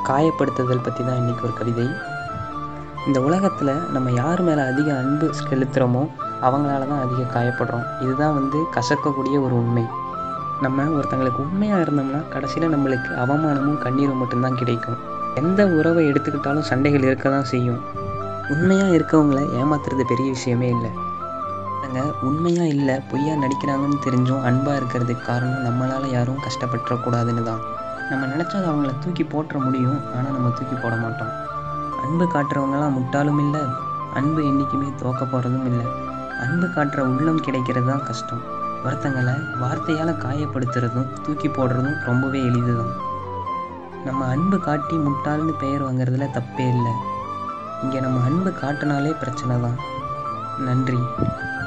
காயப்படுத்துதல் பற்றி தான் இன்றைக்கி ஒரு கவிதை. இந்த உலகத்தில் நம்ம யார் மேலே அதிக அன்பு செலுத்துகிறோமோ அவங்களால தான் அதிக காயப்படுறோம். இதுதான் கசக்கக்கூடிய ஒரு உண்மை. நம்ம ஒருத்தங்களுக்கு உண்மையாக இருந்தோம்னா கடைசியில் நம்மளுக்கு அவமானமும் கண்ணீரும் மட்டும்தான் கிடைக்கும். எந்த உறவை எடுத்துக்கிட்டாலும் சண்டைகள் இருக்க தான் செய்யும். உண்மையாக இருக்கவங்கள ஏமாத்துறது பெரிய விஷயமே இல்லை. உண்மையாக இல்லை பொய்யா நடிக்கிறாங்கன்னு தெரிஞ்சும் அன்பாக இருக்கிறதுக்கு காரணம் நம்மளால் யாரும் கஷ்டப்பட்டுறக்கூடாதுன்னு தான். நம்ம நினச்சா அவங்கள தூக்கி போட்டுற முடியும், ஆனால் நம்ம தூக்கி போட மாட்டோம். அன்பு காட்டுறவங்களாம் முட்டாளும் இல்லை, அன்பு என்றைக்குமே தோக்க போகிறதும் இல்லை. அன்பு காட்டுற உள்ளம் கிடைக்கிறது தான் கஷ்டம். ஒருத்தங்களை வார்த்தையால் காயப்படுத்துறதும் தூக்கி போடுறதும் ரொம்பவே எளிது தான். நம்ம அன்பு காட்டி முட்டாள்னு பெயர் வாங்குறதுல தப்பே இல்லை. இங்கே நம்ம அன்பு காட்டினாலே பிரச்சனை தான். நன்றி.